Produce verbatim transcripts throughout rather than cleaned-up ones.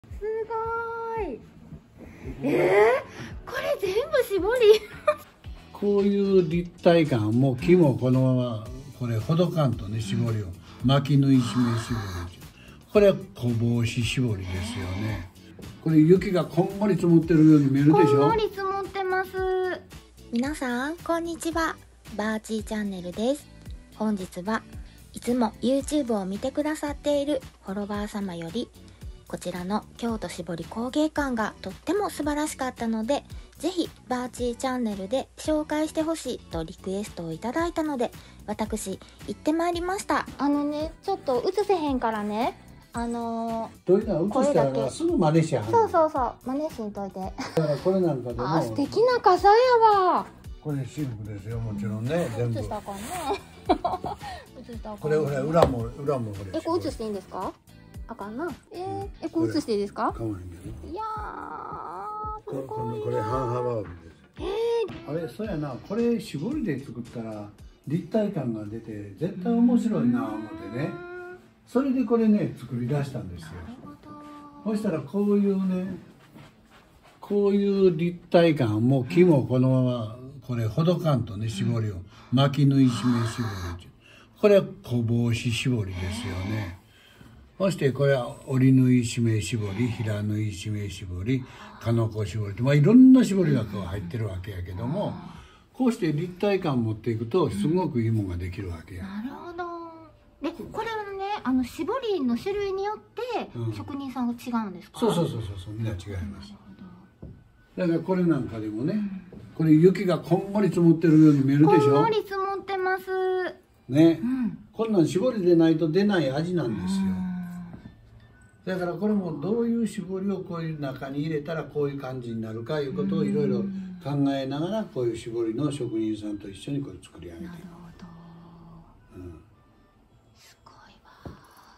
すごい。えー、これ全部絞りこういう立体感、もう木もこのままこれほどかんとね、絞りを巻き縫い締め絞り、これは小帽子絞りですよね。これ雪がこんもり積もってるように見えるでしょ。 こんもり積もってます。 皆さんこんにちは、バーチーチャンネルです。本日はいつも YouTube を見てくださっているフォロワー様より、こちらの京都絞り工芸館がとっても素晴らしかったので、ぜひバーチーチャンネルで紹介してほしいとリクエストをいただいたので、私行ってまいりました。 あのね、ちょっと映せへんからね、あのー、 どういうのは映したらすぐ真似しやはん。 そうそうそう真似しんといて。 だからこれなんかでもあ、素敵な傘やわ。 これシルクですよ、もちろんね。全部映したらあかんな映したらあかんな。 これこれ裏も裏もこれ。 え、これ映していいんですか？あかんな。えー、え、これ映していいですか？ かわいいんだよ。 いやー、すごいな。 これ半幅帯です。あれ、そうやな、これ絞りで作ったら立体感が出て絶対面白いな思ってね、それでこれね作り出したんですよ。そしたらこういうね、こういう立体感、もう木もこのままこれほどかんとね、絞りを巻き縫い締め絞り、これは小帽子絞りですよね。そしてこれは折り縫い締め絞り、平縫い締め絞り、かのこ絞りと、まあ、いろんな絞りがこう入ってるわけやけども、こうして立体感を持っていくとすごくいいものができるわけや。 なるほど。で、これはね、あの絞りの種類によって職人さんが違うんですか？ そうそうそうそう、みんな違います。だからこれなんかでもね、これ雪がこんもり積もってるように見えるでしょ。 こんもり積もってますね、 うん、 こんなん絞りでないと出ない味なんですよ。だからこれもどういう絞りをこういう中に入れたらこういう感じになるかいうことをいろいろ考えながら、こういう絞りの職人さんと一緒にこれ作り上げてる。 なるほど、うん、すごいわ。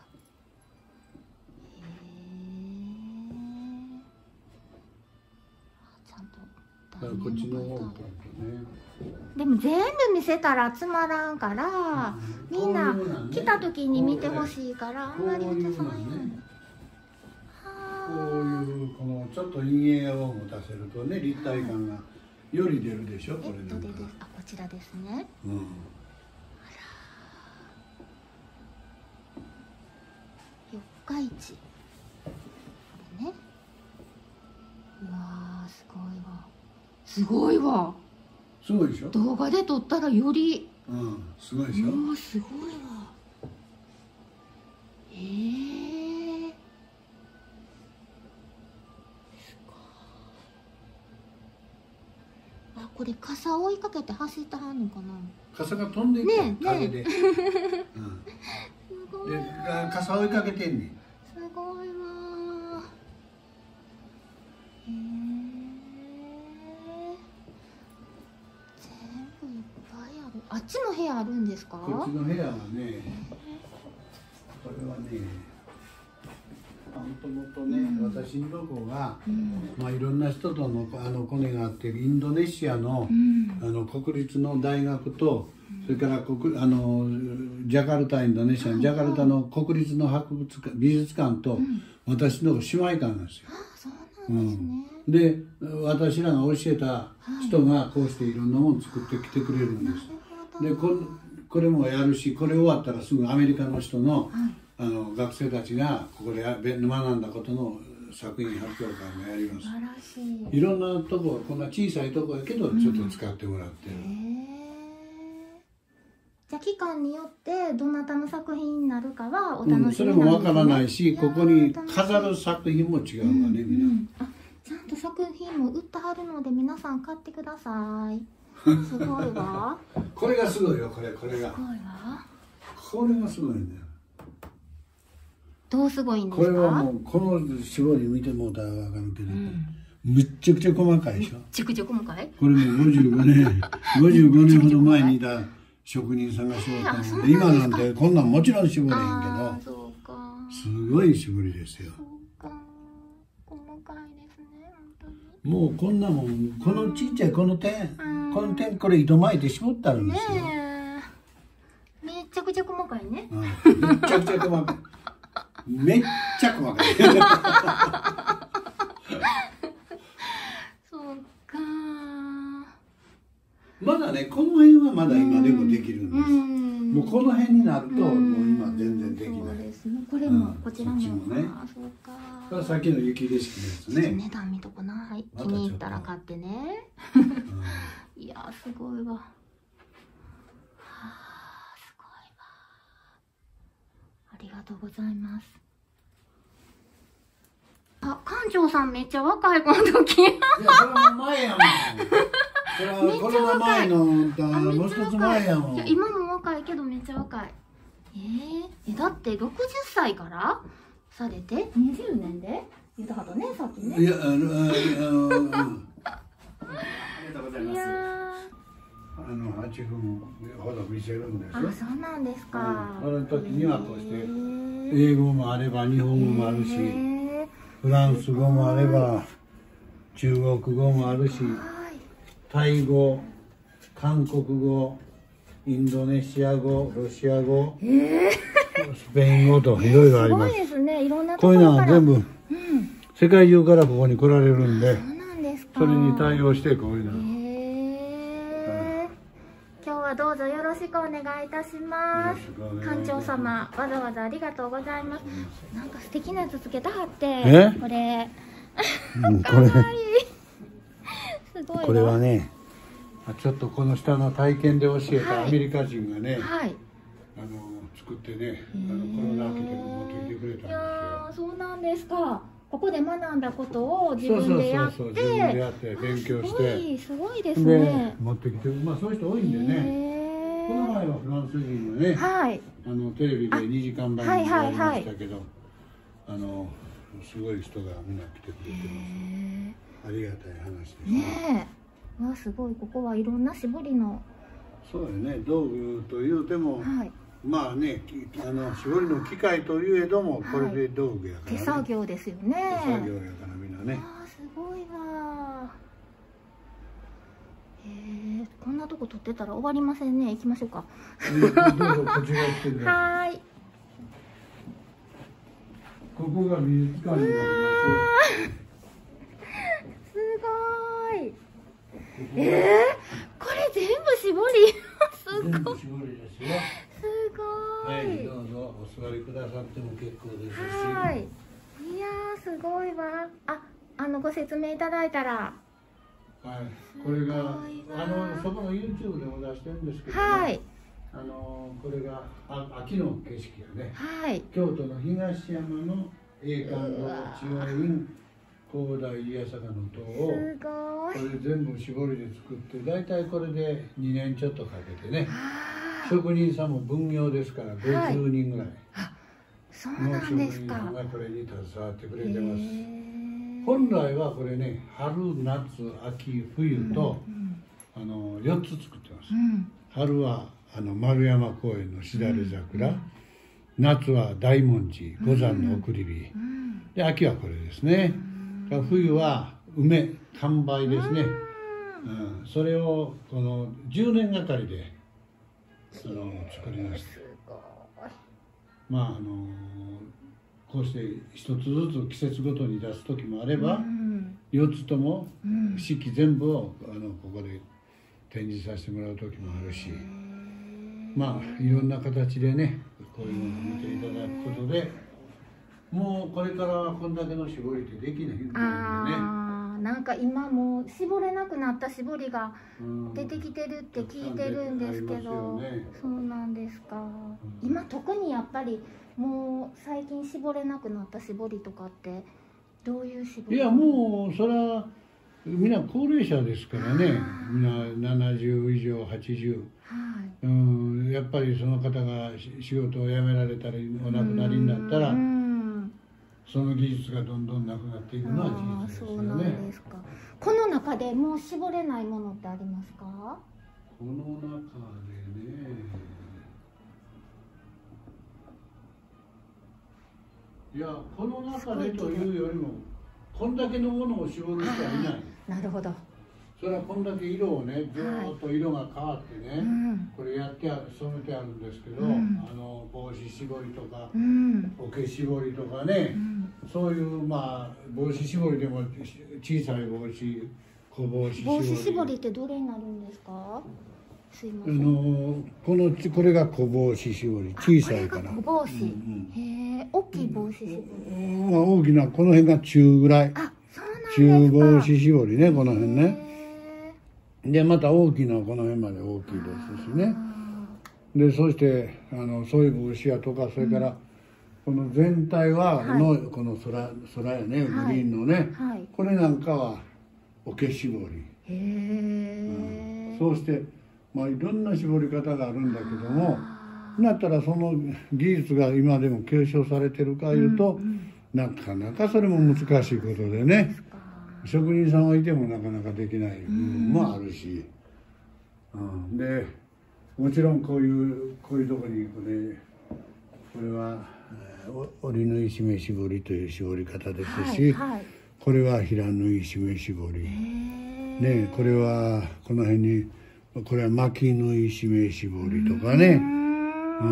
へえ、ちゃんとだからこっちの方がね。 でも全部見せたらつまらんから、うん、みんな来た時に見てほしいからあんまり映さないように。 こういうこのちょっと陰影を持たせるとね、立体感がより出るでしょ。これなんか。 あ、こちらですね。 うん。あら。四日市。でね。うわー、すごいわ。すごいわ。 すごいでしょ。 動画で撮ったらより。 うん、すごいでしょ。 うわ、すごいわ。ええー。これ傘追いかけて走ってはんのかな。 傘が飛んでいくね、風で。うん、 すごい。 で、傘追いかけてんねん。 すごいわ。へえ。全部いっぱいある。あっちの部屋あるんですか？ こっちの部屋はね、これはね、もともとね、うん、私のとこが、うん、まあいろんな人とのあのコネがあって、インドネシアの、うん、あの国立の大学と、うん、それから国あのジャカルタインドネシアのジャカルタの国立の博物館美術館と、うん、私の姉妹館なんですよ。 あ、そうなんですね。 うん、で、私らが教えた人がこうしていろんなものを作ってきてくれるんです。はい、でこ、これもやるし、これ終わったらすぐアメリカの人の、はい、あの学生たちがここで学んだことの作品発表会もやります。 素晴らしい。 いろんなとこ、こんな小さいとこやけどちょっと使ってもらってる。うん、 じゃあ期間によってどなたの作品になるかはお楽しみなんですね。 うん、それもわからないし、ここに飾る作品も違うわね、うん、みんな、うん、 あ、ちゃんと作品も売ってはるので皆さん買ってください。すごいわ。 これがすごいよ、これこれが。 すごいわ。 これがすごいんだよ。 どうすごいんですか？ これはもうこの絞り見てもうたらわかるけど、うん、めっちゃくちゃ細かいでしょ。めちゃくちゃ細かい。 これもごじゅうごねんごじゅうごねんほど前にいた職人さんが絞ったので、今なんてこんなんもちろん絞れへんけど、 そうか、 すごい絞りですよ。 そうか、細かいですね、本当に。 もうこんなもん、このちっちゃいこの点、この点、これ糸巻いて絞ってあるんですよ。 ねえ、めっちゃくちゃ細かいね。 うん、めっちゃくちゃ細かい。めっちゃ細かい。 ねこの辺はまだ今でもできるんです。 うんもうこの辺になるともう今全然できない。 そうですね。これも、 うんこちらも。 そっちもねあ、そうか。 これさっきの雪景色のやつね。 値段見とこな。はい。気またちょっとに入ったら買ってね。 うんいやー、すごいわ。はあ、すごいわ。ありがとうございます。あ、館長さんめっちゃ若い子の時。 いやそれは前やもん。それはコロナ前のだもう一つ前やもん。 いや、今も若いけどめっちゃ若い。えー、え、だってろくじゅっさいからされてにじゅうねんで言うたはとね、さっきね。 いや、あの、あの、うんありがとうございます。 いやあのはちふんほど見せるんですよ。 ー、あ、そうなんですか。 うんその時にはこうしてへー英語もあれば日本語もあるし、 へーフランス語もあれば中国語もあるし、 はい。 タイ語、韓国語、インドネシア語、ロシア語、 えスペイン語といろいろあー、すります。 ごいですね。いろんなとこういうのころから。 は全部うん。 世界中からここに来られるんで、 そうなんですか。 それに対応してこういうの。 へー今日はどうぞよろしくお願いいたします。 よろしくお願いいたします館長様、わざわざありがとうございます。なんか素敵なやつつけたはって。 えこれ。 うんこれかわいい。すごいわ。 これはね、ちょっとこの下の体験で教えたはいアメリカ人がね、 はい。 あの作ってね、あのコロナ明けて持ってきてくれたんいですやー、そうなんですか。ここで学んだことを自よ。そうそう分でやって。 そうそう、自分でやって勉強しすごて、 い、すごいですでね。 持ってきて、まあそういう人多いんでね。 へこの前ーはフランス人のね、 はい。 あのテレビでにじかん番組やりましたけど、あのすごい人がみんな来てくれてへます。ありがたい話ですーね。 ねえ。わ、すごい。ここはいろんな絞りの。 そうよね、道具というても、 はい。 まあね、きあの絞りの機械といえどもこれで道具やからね。 手作業ですよね。 手作業やからみんなね。 あー、すごいわ。へえ、こんなとこ撮ってたら終わりませんね。行きましょうか。 どうぞこっちが行ってくださはーい。 い。ここが美術館になりすごーい。 ます。 えー、これ全部絞り。す全部ごい。 絞りですよ。 すごはい、 ーい。 どうぞお座りくださっても結構ですし。 はーい。いやー、すごいわ。あ、あのご説明いただいたら。 はい、これがすごいわあのそこの YouTube でも出してるんですけど、ね、 はい。 あのこれがあ秋の景色やね。 はい。 京都の東山の栄冠堂千代院広大家坂の塔をすごこい。 れ全部絞りで作って大体これでにねんちょっとかけてね、 あー、 職人さんも分業ですからごじゅうにんぐらいそうの職なんですか。 人さんがこれに携わってくれてへます。 ー本来はこれね春夏秋冬と、 うんあのよっつ作ってます。 うん春はあの丸山公園のしだれ桜、夏は大文字五山の送り火、 うんで秋はこれですね。冬は梅完売ですね。うん、それをこのじゅうねんがかりであの作りました。 すごい。 まああのこうして一つずつ季節ごとに出す時もあれば、 うんよっつともうん四季全部をあのここで展示させてもらう時もあるし、まあいろんな形でねこういうのを見ていただくことでもうこれからはこんだけの絞りってできないんでね。 あー、なんか今もう絞れなくなった絞りがうん出てきてるって聞いてるんですけど、 たくさん出てありますよねそうなんですか。 ん今特にやっぱりもう最近絞れなくなった絞りとかってどういう絞り？ いやもうそれはみんな高齢者ですからね、みんなななじゅう以上はちじゅう、 はい。 うん、やっぱりその方がし仕事を辞められたりお亡くなりになったらうんその技術がどんどんなくなっていくのはあー事実ですよそうなんね。 ですか。この中でもう絞れないものってありますか？ この中でねいやこの中でというよりもこんだけのものを絞る人はいない。 なるほど。 それはこんだけ色をねずーっと色が変わってね、 うんこれやってある染めてあるんですけど、 うんあの帽子絞りとかうん桶絞りとかね、 うんそういうまあ帽子絞りでも小さい帽子小帽子絞り帽子絞りってどれになるんですか？ すいまあせん。 のこのこれが小帽子絞り、小さいから。 これが小帽子。 うんへえ、大きい帽子絞り。 うんまあ大きなこの辺が中ぐらい。 あ、そうなんですか。 中帽子絞りね、この辺ね。 へでまた大きなこの辺まで大きいですしね。でそしてあのそういう帽子やとか、それから、この全体ははいの、この空空やね、グリーンのね、 はい。 これなんかは桶絞り。 へえ。 そうして、まあ、いろんな絞り方があるんだけども、なったらその技術が今でも継承されてるかいうと、なかなかそれも難しいことでね、職人さんはいてもなかなかできない部分もあるし、うん、でもちろんこういうこういうとこにこれこれはえー折り縫い締め絞りという絞り方ですし、 はいはい、 これは平縫い締め絞り。ね、これはこの辺にこれは巻き縫い締め絞りとかね、うん、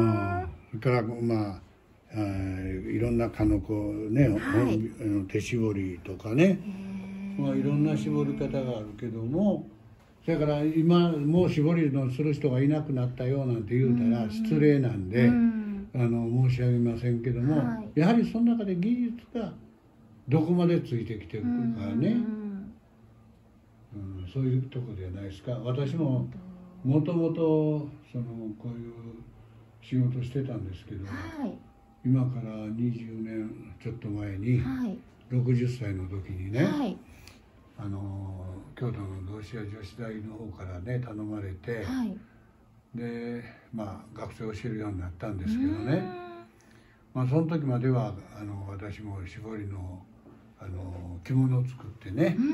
それからまああいろんなかのこね、はい、手絞りとかね、まあ、いろんな絞り方があるけども、だから今もう絞りのする人がいなくなったよなんて言うたら失礼なんで、あの申し上げませんけども、はい、やはりその中で技術がどこまでついてきてるかね。うん、そういうところじゃないですか。私ももともとそのこういう仕事してたんですけど、はい、今からにじゅうねんちょっと前に、はい、ろくじゅっさいの時にね、はい、あの京都の同志社女子大の方からね頼まれて、はい、でまあ学生を教えるようになったんですけどね、まあその時まではあの私も絞りのあの着物を作ってね、うん、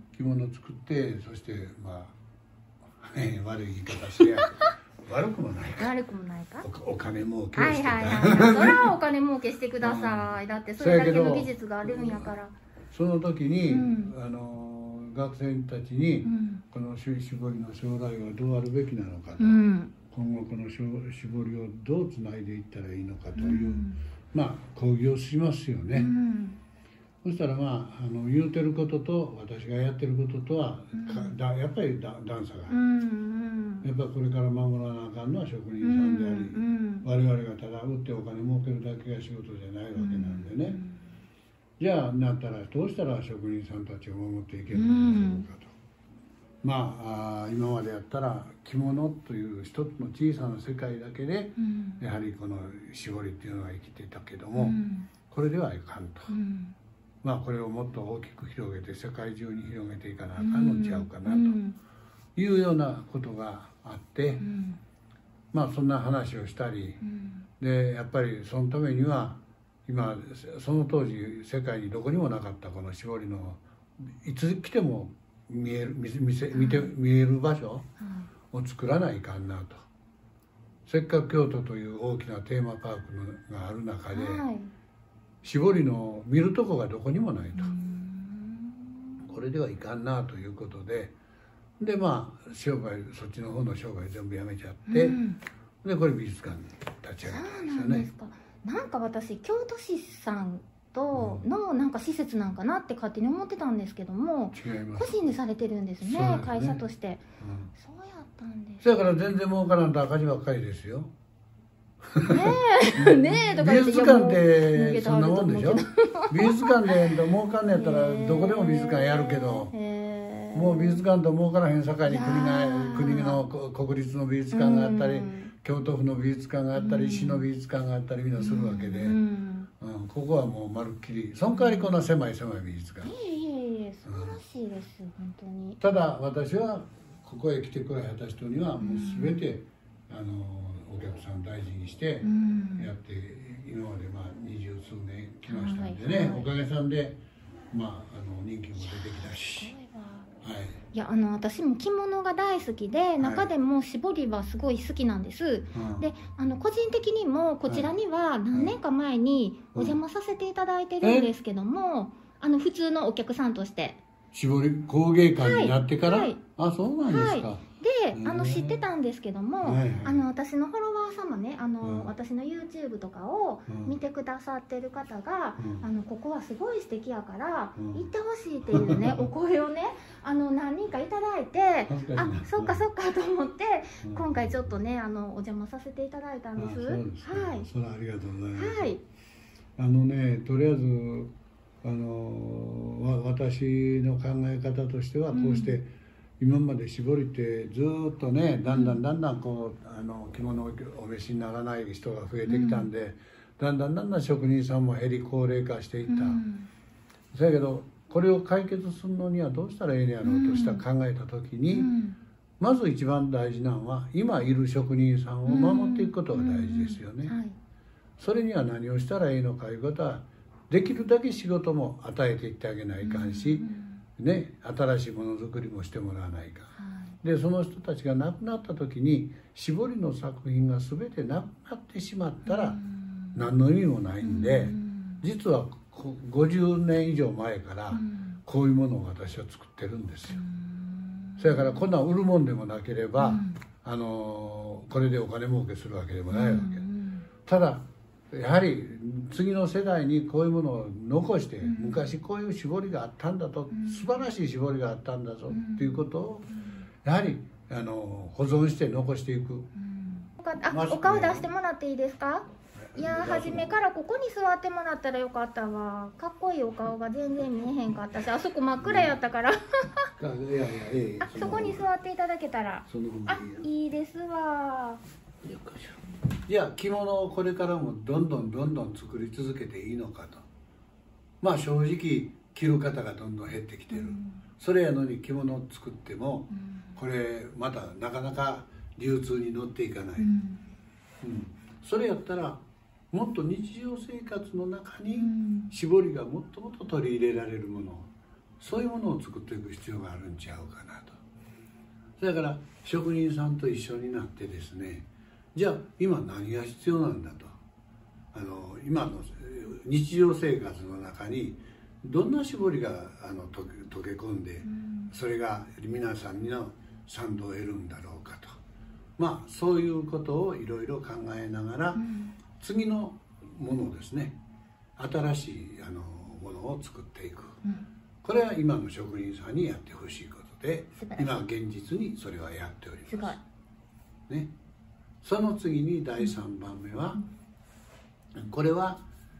着物を作って、そしてまあ悪い言い方して悪くもないか悪くもないかお, お金儲けをしてた、 はいはいはい、それはお金儲けしてください、うん、だってそれだけの技術があるんやから。 その時に、うん、あの学生たちに、うん、この絞りの将来はどうあるべきなのかと、うん、今後この絞りをどうつないでいったらいいのかという、うん、まあ講義をしますよね。うん、そしたらまあ、あの言うてることと私がやってることとは、うん、だやっぱりだ段差がある、うんうん、やっぱこれから守らなあかんのは職人さんであり、うんうん、我々がただ売ってお金儲けるだけが仕事じゃないわけなんでね、うん、じゃあなったらどうしたら職人さんたちを守っていけるのでしょうかと、うん、まあ、あ今までやったら着物という一つの小さな世界だけで、うん、やはりこの絞りっていうのが生きてたけども、うん、これではいかんと。うん、まあこれをもっと大きく広げて世界中に広げていかなあかんのちゃうかなというようなことがあって、うん、まあそんな話をしたり、うん、でやっぱりそのためには今その当時世界にどこにもなかったこの絞りのいつ来ても見える 見, 見, せ見て見える場所を作らないかんなと。せっかく京都という大きなテーマパークのがある中で、はい、絞りの見るとこがどこにもないと、これではいかんなということで、でまあ商売そっちの方の商売全部やめちゃって、うん、でこれ美術館に立ち上げたんですよね。そうなんですか。 なんか私京都市さんとのなんか施設なんかなって勝手に思ってたんですけども、 違います。 個人でされてるんですね、 そうですね、 会社として、うん、そうやったんです。 だから全然儲からんと赤字ばっかりですよ。 ねえねえとか美術館ってそんなもんでしょ。美術館で儲かんのやったらどこでも美術館やるけど、もう美術館と儲からへん境に国が国の国立の美術館があったり、京都府の美術館があったり、市の美術館があったりみんなするわけで、うんうん、ここはもうまるっきりその代わりこんな狭い狭い美術館。 いえいえいえ、素晴らしいです、うん、本当に。 ただ私はここへ来てくれた人にはもう全て、うん、あのお客さん大事にしてやって、うん、今までまあ二十数年来ましたんでね、はいはい、おかげさんでまああの人気も出てきたし。はい、 いやあの私も着物が大好きで、中でも絞りはすごい好きなんです、はい、であの個人的にもこちらには何年か前にお邪魔させていただいてるんですけども、はい、あの普通のお客さんとして絞り工芸館になってから、はいはい、あそうなんですか、はい、 であの知ってたんですけども、はいはい、あの私のフォロワー様ね、あの、うん、私の YouTube とかを見てくださってる方が、うん、あのここはすごい素敵やから、うん、行ってほしいっていうねお声をねあの何人かいただいて、 恥ずかしいなあ、そっかそっかと思って、 うん今回ちょっとねあのお邪魔させていただいたんです。 あ、そうですか。 はいそれはありがとうございます。 はい。 あのね、とりあえずあのわ私の考え方としてはこうして、今まで絞りってずーっとねだんだんだんだんこうあの着物をお召しにならない人が増えてきたんで、だんだんだんだん職人さんも減り高齢化していった。 うんそやけどこれを解決するのにはどうしたらええんやろうとした考えた時に、 うんまず一番大事なのは今いる職人さんを守っていくことが大事ですよね。 はい。 それには何をしたらいいのかいうことはできるだけ仕事も与えていってあげないかんし、ね、新しいものづくりもしてもらわないかん。 はいでその人たちが亡くなった時に絞りの作品が全てなくなってしまったら何の意味もないんで、実はこごじゅうねん以上前からこういうものを私は作ってるんですよ。それからこんなん売るもんでもなければ、あのこれでお金儲けするわけでもないわけ。ただやはり次の世代にこういうものを残して、昔こういう絞りがあったんだと、素晴らしい絞りがあったんだぞっていうことをやはりあの保存して残していく。 あ、お顔出してもらっていいですか？いや、初めからここに座ってもらったらよかったわ。かっこいいお顔が全然見えへんかったし、あそこ真っ暗やったから。 いやいやええあ、そこに座っていただけたら。 その方があ、いいですわ。 よっこいしょ。じゃあ着物をこれからもどんどんどんどん作り続けていいのかと。まあ正直着る方がどんどん減ってきてる。それやのに着物を作っても、これまたなかなか流通に乗っていかない。うん、それやったらもっと日常生活の中に絞りがもっともっと取り入れられるもの、そういうものを作っていく必要があるんちゃうかなと。だから職人さんと一緒になってですね、じゃあ今何が必要なんだと。あの今の日常生活の中にどんな絞りがあの溶け、溶け込んで、それが皆さんの賛同を得るんだろうかと。まあそういうことをいろいろ考えながら、うん、次のものですね、新しいあのものを作っていく、うん、これは今の職人さんにやってほしいことで、今現実にそれはやっております。すごいね。その次にだいさんばんめは、うん、これは、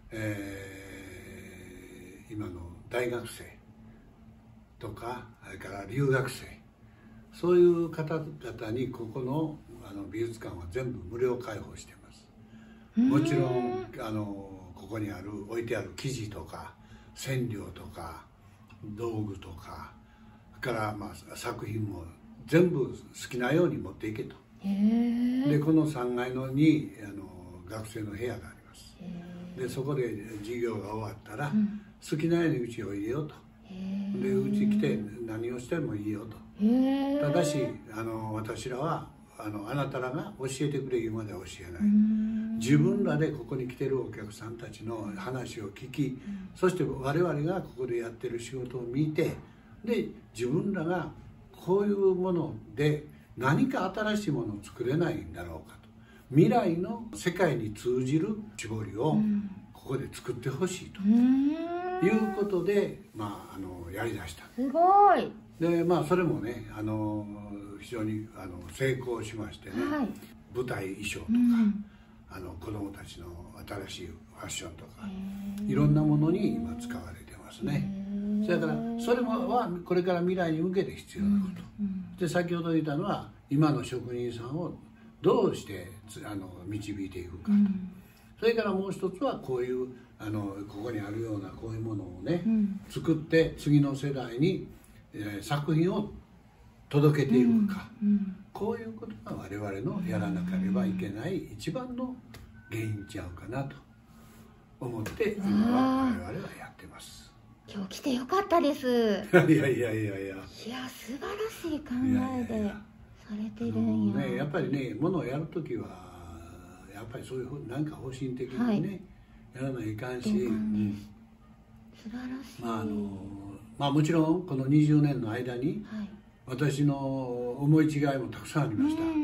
えー、今の大学生とかそれから留学生、そういう方々にここのあの美術館は全部無料開放しています。もちろんあのここにある置いてある生地とか染料とか道具とか、それからまあ作品も全部好きなように持っていけと。でこのさんがいのにあの学生の部屋があります。でそこで授業が終わったら、うん、好きなようにうちおいでよと。でうち来て何をしてもいいよと。ただしあの私らはあのあなたらが教えてくれるまでは教えない。自分らでここに来てるお客さんたちの話を聞き、そして我々がここでやってる仕事を見て、で自分らがこういうもので何か新しいものを作れないんだろうかと。未来の世界に通じる絞りをここで作ってほしいということで、まあ、あのやりだした。 すごい。 でまあそれもねあの非常にあの成功しましてね、はい、舞台衣装とか、うん、あの子どもたちの新しいファッションとかいろんなものに今使われてますね。それからそれもはこれから未来に向けて必要なこと、うん、で先ほど言ったのは今の職人さんをどうしてあの導いていくかと、うん、それからもう一つはこういうあのここにあるようなこういうものをね、うん、作って次の世代に、えー、作品を届けていくか、うんうん、こういうことが我々のやらなければいけない一番の原因ちゃうかなと思って今は我々はやってます。 今日来てよかったです。 いやいやいやいやいや。 いや素晴らしい考えでされてるんや。 ね、やっぱりねものをやるときはやっぱりそういうなんか方針的にね、はい、やらないかんし、うん、 素晴らしい。 まああのまあもちろんこのにじゅうねんの間に、はい、私の思い違いもたくさんありました。うん、うん、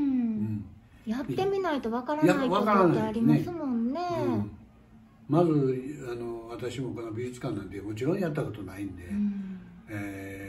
やってみないとわからないことってありますもんね。うん、 まずあの私もこの美術館なんてもちろんやったことないんで、うん、えー、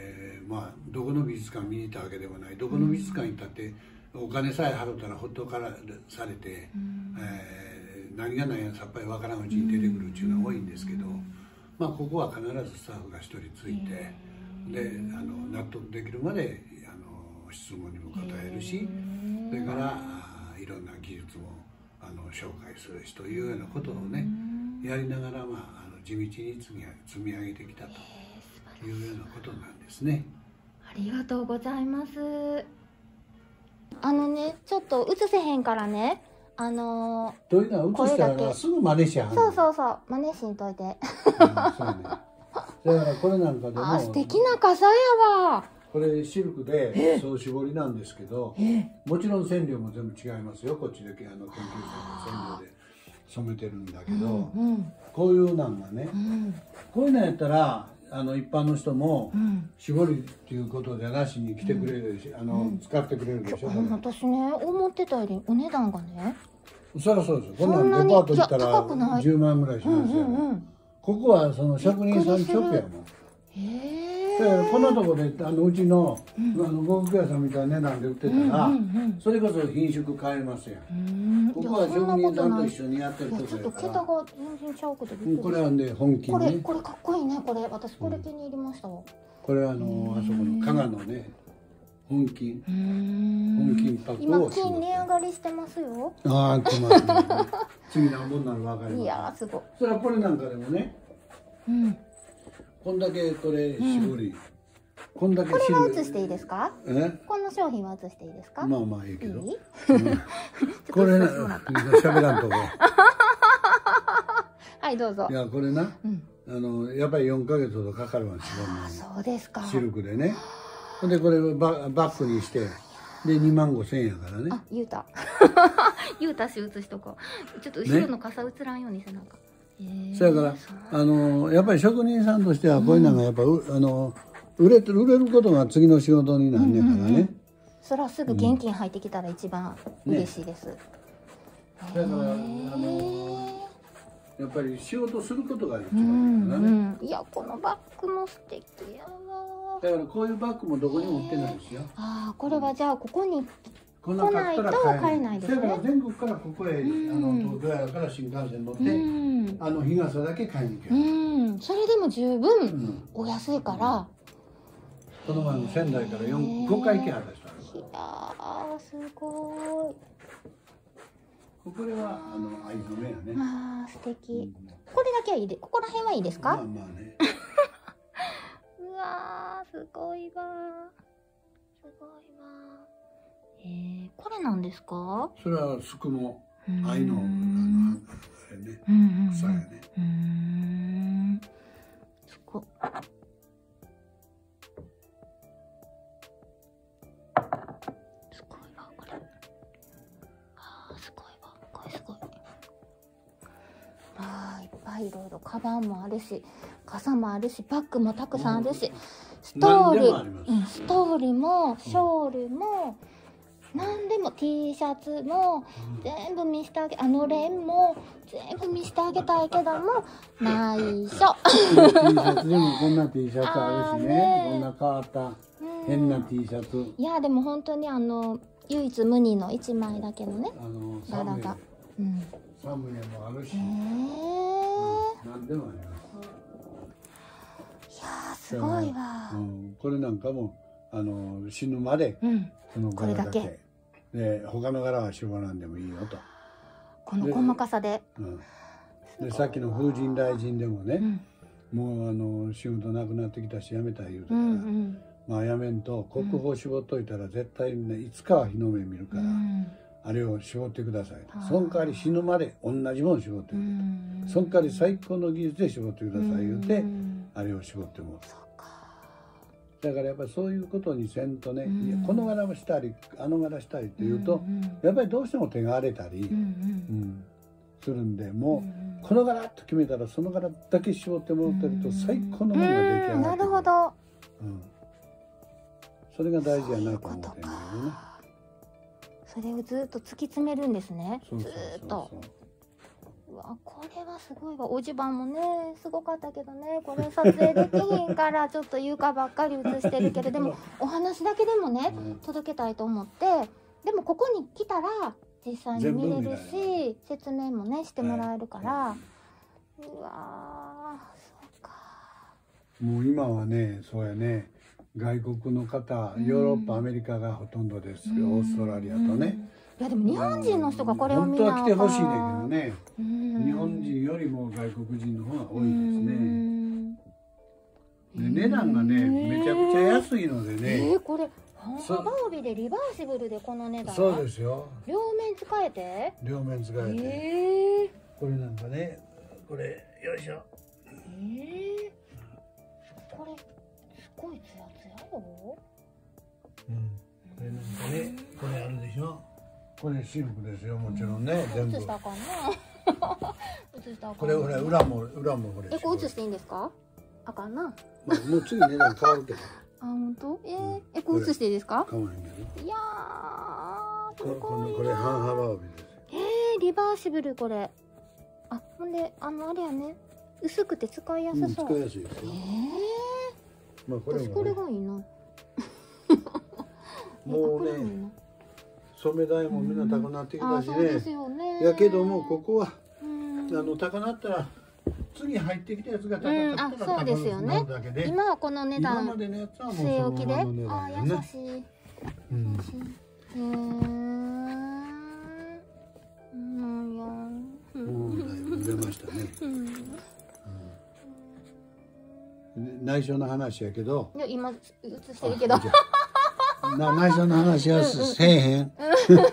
まあどこの美術館見に行ったわけでもない、どこの美術館に行ったってお金さえ払ったらほっとからされて、えー、何が何やさっぱりわからんうちに出てくるっていうのは多いんですけど、まあここは必ずスタッフが一人ついて、であの納得できるまであの質問にも答えるし、それからいろんな技術もあの紹介するしというようなことをねやりながら、まあ、あの地道に積み積み上げてきたというようなことなんですね。 ありがとうございます。あのね、ちょっと映せへんからね、あのー、というのは映したらすぐ真似しはんの。 そうそうそう、真似しんといて。うん、 そうね。だからこれなんかでもあ、素敵な傘やわ。 これシルクで総絞りなんですけど、もちろん染料も全部違いますよ。こっちであの研究者の染料で染めてるんだけど、うんうん、こういうなんがね、うん、こういうのやったらあの一般の人も絞りっていうことでなしに来てくれるし、うん、あの使ってくれるでしょ。 うん、私ね思ってたよりお値段がね。 そりゃそうです。こんなんデパート行ったらじゅうまんぐらいしますよ。ここはその職人さん直やもん。へえ。こんなとこであのうちの呉服屋さんみたいな値段で売ってたら、それこそ品種変えますやん。ここは職人さんと一緒にやってるとこやから。ちょっと桁が全然ちゃうことで。これはね本金ね。 これこれかっこいいね。これ私これ気に入りましたわ。 これあのあそこの加賀のね本金本金パックを。 今金値上がりしてますよ。 ああ、来ますね。次何本なの分かります。 いやすごい。 それはこれなんかでもね。うん。こんだけこれ絞り、うん、こんだけこれは写していいですか？え？この商品は写していいですか？ まあまあいいけど。いい？うん、これな、喋らんとこ。 はいどうぞ。 いやこれな、うん、あのやっぱりよんかげつほどかかるわけですよ。そうですか。 シルクでね。でこれババッグにしてでにまんごせんえんやからね。 あ、言うた。言うたし写しとこう。ちょっと後ろの傘写らんようにせなあかん。 そやからあのやっぱり職人さんとしてはこういうのがやっぱ、うん、あの売れ売れることが次の仕事になんねんからね、うんうんうん、 それはすぐ現金入ってきたら一番嬉しいです、ね、 だからあのやっぱり仕事することが一番いいからね、うんうん、いやこのバッグも素敵やわ。 だからこういうバッグもどこにも売ってないですよ。 ああこれはじゃあここに来ないと買えないですね。 だから全国からここへ、うん、あの東京やから新幹線乗って、うん、あの日傘だけ買いに行ける。 うん、それでも十分お安いから。うん、 この前の仙台からごかい行きはった人ある。 いやーすごい。 これはあの藍染めやね。 ああ素敵、うん。これだけはいいで、ここら辺はいいですか？ まあまあね。 うわーすごいわー、すごいわー。えー、これなんですか？ それはすくも藍のあのあれね、草やね。うん。 すごい。すごいわこれ。あーすごいわこれすごい。あーいっぱいいろいろカバンもあるし、傘もあるし、バッグもたくさんあるし、ストール、うん、ストールもショールも。何でも T シャツも全部見せてあげ、あのレンも全部見せてあげたいけども内緒。 T シャツでもこんな T シャツあるし ね, ねこんな変わった変な T シャツ。 いやでも本当にあの唯一無二のいちまいだけのね柄が、うん、 サムネもあるし、えーうん、何でもあります。いやーすごいわ、 うん、これなんかもあの死ぬまで、うんこの柄だけで他の柄は絞らんでもいいよと。 この細かさで、 うん、でさっきの風神雷神でもね、うん、もうあの仕事なくなってきたしやめた言うたから、うんうん、まあやめんと国宝絞っといたら絶対ねいつかは日の目見るから、うん、あれを絞ってくださいと。その代わり死ぬまで同じもの絞ってくれ、うん、その代わり最高の技術で絞ってください言うて、うん、あれを絞ってもらう。だからやっぱりそういうことにせんとね、うん、いやこの柄もしたりあの柄したりっていうと、うんうん、やっぱりどうしても手が荒れたり、うんうんうん、するんでもう、うん、この柄と決めたらその柄だけ絞ってもらってると最高のものが出来上がってる、うん、 なるほど、 うん、それが大事やなと思ってるんだよね。 それをずっと突き詰めるんですね。ずっと。 うわこれはすごいわ。おじばんもねすごかったけどね、これ撮影できひんからちょっと床ばっかり映してるけど、でもお話だけでもね届けたいと思って、でもここに来たら実際に見れるし説明もねしてもらえるから、はい、うわーそうか。 もう今はねそうやね、外国の方、ヨーロッパ、アメリカがほとんどですよ、オーストラリアとね。 いやでも日本人の人がこれを見な本当は来てほしいねんけどね、日本人よりも外国人の方が多いですね。で値段がねめちゃくちゃ安いのでね。 えー、これ半幅帯でリバーシブルでこの値段。 そうですよ。 両面使えて。 両面使えて。 えー、 これなんかね、これよいしょ。 えー、これすごいツヤツヤよ。 うん。これなんかね、これあるでしょ。これシルクですよ、もちろんね、全部。 映したらあかんな。映したらあかんな。 これほら裏も裏もこれ。 え、これ映していいんですか？あかんな。 まあもう次値段変わるけど。 あ、本当？えー、え、これ映していいですか？ 変わらへんけど。 いやー、すごいな。 これ半幅帯です。 えー、リバーシブルこれ。あ、ほんであのあれやね、薄くて使いやすそう。 うん、使いやすいですよ。 えー、 まあこれも、ね、 私これがいいな。 もうね。染め代もみんな高くなってきたしね。 ねやけどもここはあの高なったら次入ってきたやつが高かったら高くなるだけで、 今はこの値段今までのやつはもう据え置きで、 そのままの値あ段ね。 優しい。 うん。 へえ。うんや。 もうだいぶ出ましたね。内緒の話やけど。 いや今映してるけど。 な内緒の話はせえへん。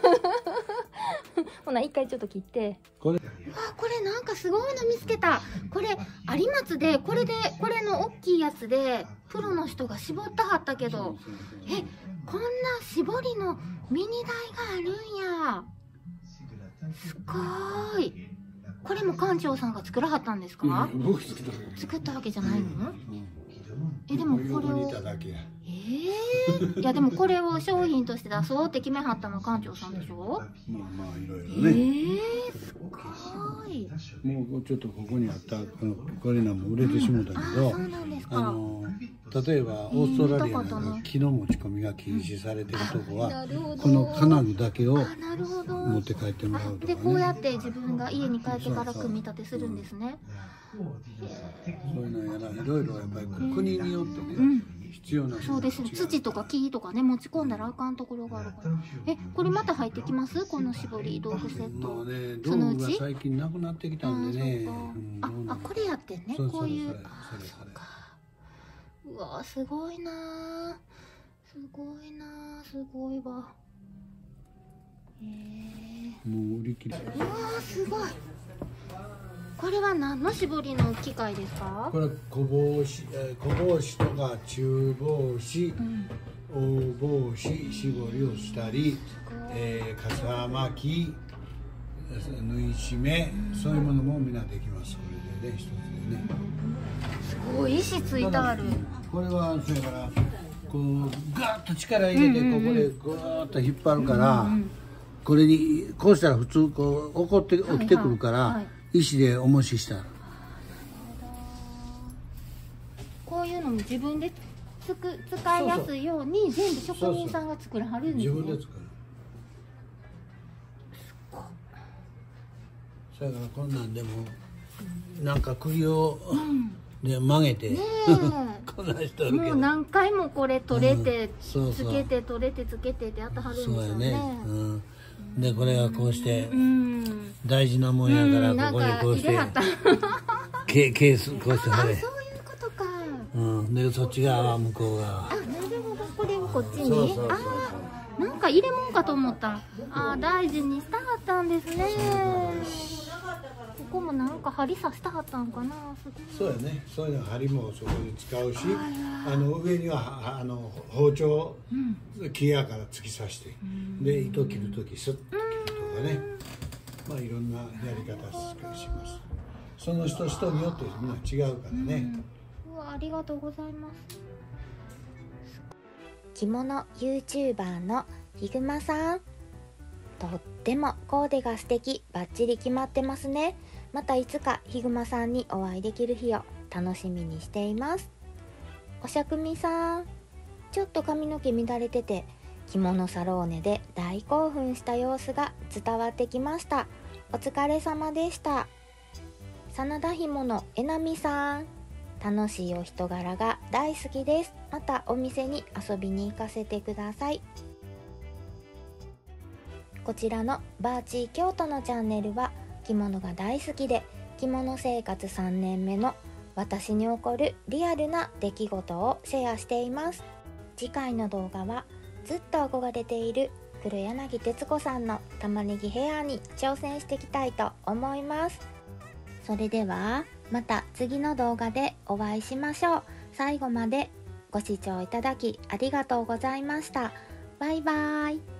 ほな一回ちょっと切って。 これ。 うわこれなんかすごいの見つけた。これ有松でこれでこれの大きいやつでプロの人が絞ったはったけど、えこんな絞りのミニ台があるんや。すごい。これも館長さんが作らはったんですか？作ったわけじゃないの？えでもこれを。えー、いやでもこれを商品として出そうって決めはったの館長さんでしょ。 まあまあいろいろね。 えー、すごい。 もうちょっとここにあったこのこれなんも売れてしもたけど、 そうなんですか。 あの例えばオーストラリアの木の持ち込みが禁止されてるとこは、この金具だけを持って帰ってもらうとかね。 でこうやって自分が家に帰ってから組み立てするんですね。 そういうのやらいろいろやっぱり国によってね。必要なそうですね、土とか木とかね持ち込んだらあかんところがあるから。えこれまた入ってきます？この絞り道具セット。 まあね、道具が最近なくなってきたんでね。 ああこれやってね、こういう。あそうか。うわすごいなすごいなすごいわ。へえ。 もう売り切れ。 うわすごい。これは何の絞りの機械ですか？ これ小帽子、えー、小帽子とか中帽子、うん、大帽子絞りをしたり、えー、傘巻き、縫い締め、うん、そういうものもみんなできます。これでね一つでね。 すごい石ついてある。 これはそれからこうガーッと力入れて、ここでぐーっと引っ張るから、うんうん、これにこうしたら普通こう起こって起きてくるから。はいはいはい、石で重しした。 こういうのも自分でつく使いやすいように全部職人さんが作らはるんですね。 自分で作る。それからこんなんでもなんか釘を、うん、で曲げて、ね、こんな人るけど。 もう何回もこれ取れて、うん、そうそうつけて取れてつけてってやってはるんですよね。そうやね。うん、 でこれがこうして大事なもんやからここにこうしてケースこうして貼れ。 そういうことか。 うん。でそっち側は向こう側。 あなるほどこれをこっちに。ああなんか入れ物かと思った。あ大事にしたかったんですね。ここもなんか針刺したかったんかな。 そうやね。そういうの針もそこに使うし、あの上にはあの包丁、うん、木やから突き刺して、うん、で糸切る時スッと切るとかね。まあいろんなやり方します。その人人によってみんな違うからね。 うん、うわありがとうございます。 着物 ユーチューバー のひぐまさん、とってもコーデが素敵、バッチリ決まってますね。 またいつかひぐまさんにお会いできる日を楽しみにしています。おしゃくみさん、ちょっと髪の毛乱れてて着物サローネで大興奮した様子が伝わってきました。お疲れ様でした。真田ひものえなみさん、楽しいお人柄が大好きです。またお店に遊びに行かせてください。こちらのバーチー京都のチャンネルは着物が大好きで着物生活さんねんめの私に起こるリアルな出来事をシェアしています。次回の動画はずっと憧れている黒柳徹子さんの玉ねぎヘアに挑戦していきたいと思います。それではまた次の動画でお会いしましょう。最後までご視聴いただきありがとうございました。バイバイ。